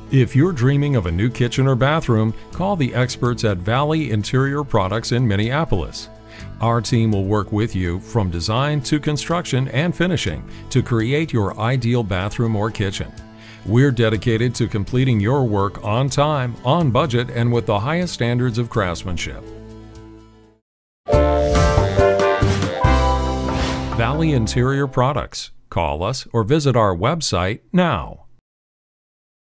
If you're dreaming of a new kitchen or bathroom, call the experts at Valley Interior Products in Minneapolis. Our team will work with you from design to construction and finishing to create your ideal bathroom or kitchen. We're dedicated to completing your work on time, on budget, and with the highest standards of craftsmanship. Valley Interior Products. Call us or visit our website now.